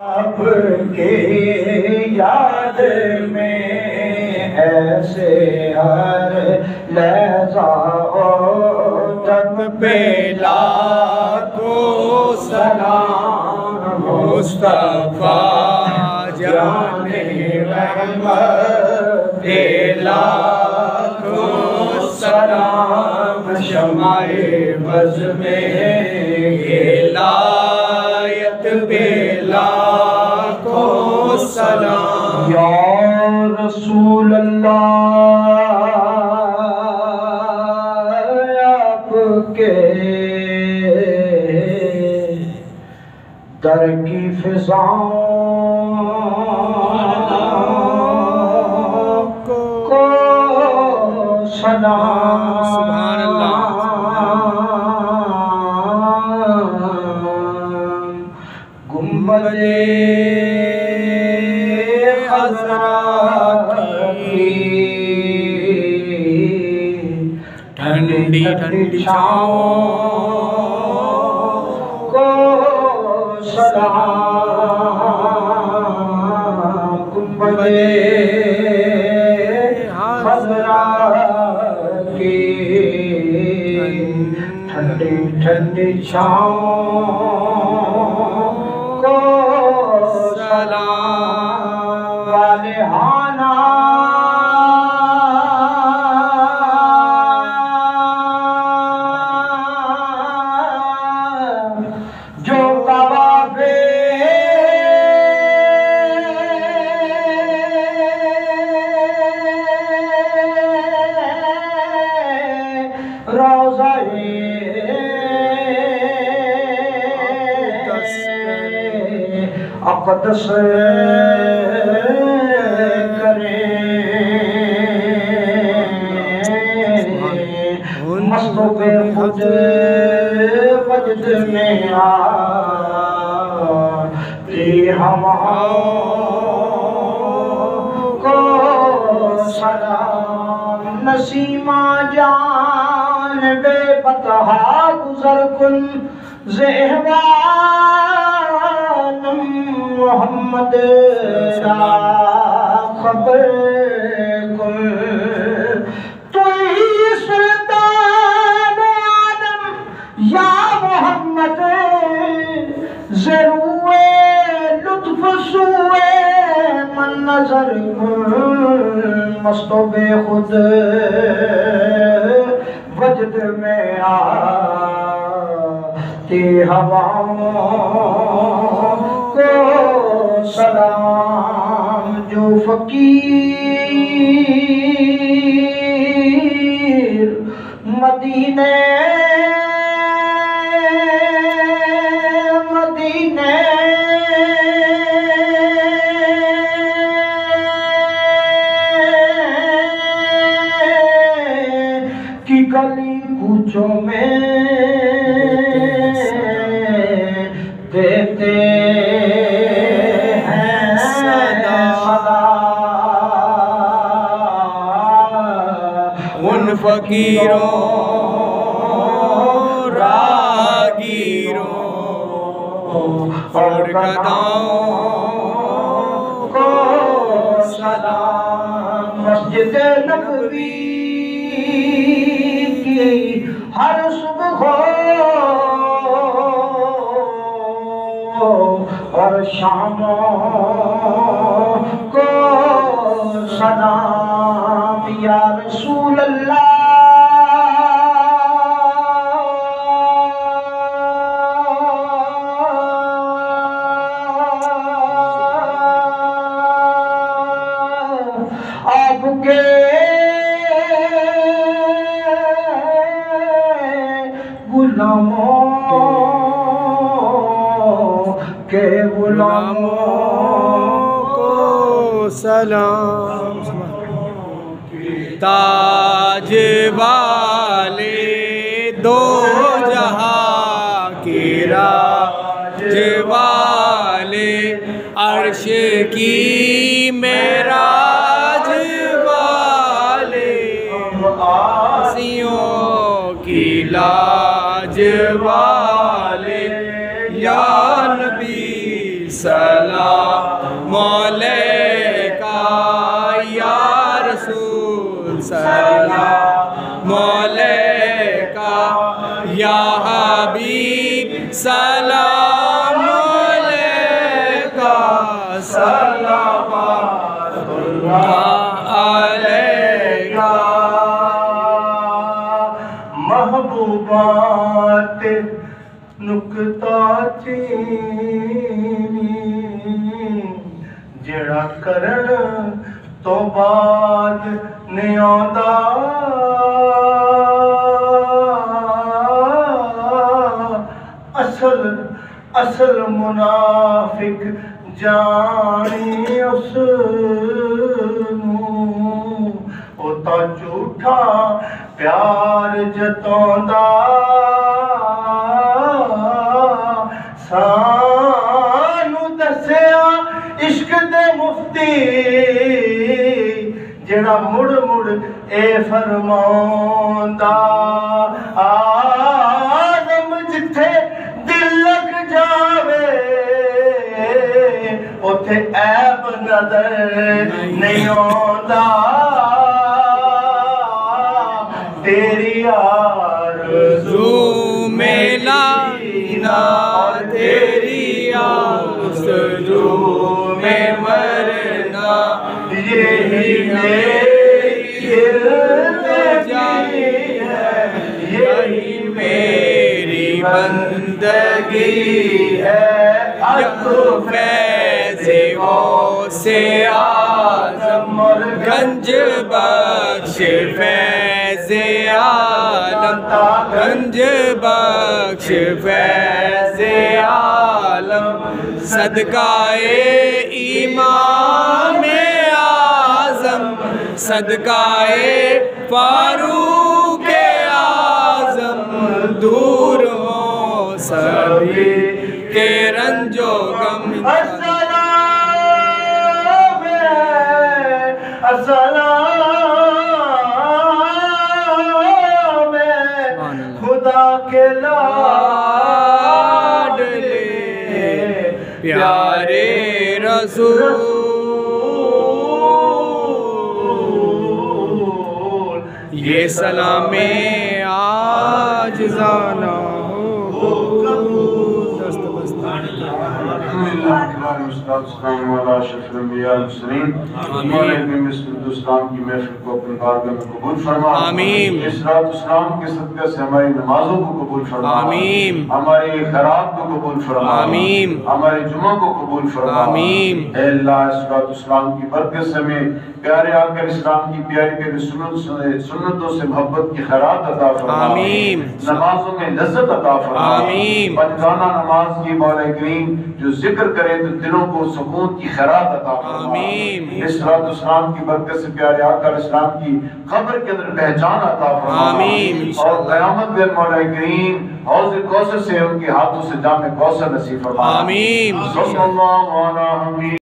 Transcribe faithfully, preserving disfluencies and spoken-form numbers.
آپ کے یاد میں ایسے ہر لہجہ تک پہ لاکھوں سلام مصطفیٰ جان رحمت لاکھوں سلام شمع بز میں ہدایت پہ لاکھوں سلام یا رسول اللہ آپ کے در کی فضاؤں کو سلام سبحان اللہ گنبد خضرا کی ٹھنڈی ٹھنڈی چھاؤں کو سلام گنبد خضرا کی ٹھنڈی ٹھنڈی چھاؤں کو سلام والہانہ جو قوافے روضہ اقدس کریں مست بے خود وجد میں آتی ہواؤں کو سلام نسیمہ جان بے بطحا گزر کن زہوان محمد را خبر کن توئی سلطان عالم یا محمد ضروے لطف سوئے من نظر کن مست و بے خود وجد میں آتی ہواؤں کو سلام جو فقیر مدینے مدینے کی گلی کوچوں میں دیتے ہیں صدا ان فقیروں راگیروں اور گداؤں کو سلام مسجد نبوی کی ہر صبح اور شاموں کو سلام یا رسول اللہ آپ کے غلاموں کے غلاموں کو سلام تاج والے دو جہاں کے راج والے عرش کی معراج والے آسیوں کی لاج والے یا نبی सलाम अलैका या रसूल सलाम अलैका या हबीब सलाम अलैका सलावतुल्लाह अलैका महबूबात नुकता चीनी जेड़ा करन तो बाद नहीं आंदा असल असल मुनाफिक जानी उस ओता झूठा प्यार जतांदा सानू दस्या इश्क दे मुफ्ती जेड़ा मुड़ मुड़ ए फरमांदा आदम जिथे दिल लग जावे उथे ऐब नजर नहीं आंदा तेरी आरज़ू में लाना तेरी आरज़ू में मरना यही मेरी इल्तिजाई है यही मेरी बंदगी है यू फैज़े से आज़म गंज बख्श फैज़े आलम गंज बख्श फैज़े आलम सदकाए इमाम आज़म सदकाए फारूक आज़म दूर हो सभी के रंजो गम अस्सलाम अस्सलाम खुदा के लाडले प्यारे रसूल ये सलामे आज जाना हो दस्त बस्तान इस्लाम की महफिल को अपनी बारगाह में कबूल फरमा। आमीन। इस रात इस्लाम के सदक़े से हमारी नमाजों को कबूल फरमा। आमीन। हमारी खैरात को कबूल फरमा। आमीन। हमारे जुमा को कबूल फरमा। आमीन। ऐ अल्लाह इस रात इस्लाम की बरकत से हमें प्यारे आकर इस्लाम की प्यारी प्यारी सुन्नत सुन्नतों से मोहब्बत की खैरात अता फरमा। आमीन। नमाजों में लज्जत अता फरमा। आमीन। पंजाना नमाज की मौला करीम जो जिक्र करे तो दिलों को सुकून की खैरात अता फरमा। आमीन। इस रात इस्लाम की बरकत से प्यारे आकर इस्लाम की कब्र के अंदर पहचान अता फरमा। आमीन। और क़यामत दिन मौला करीम हौज़ कौसर से उनके हाथों से जामे कौसर नसीब फरमा। आमीन। सल्लल्लाहु अलैहि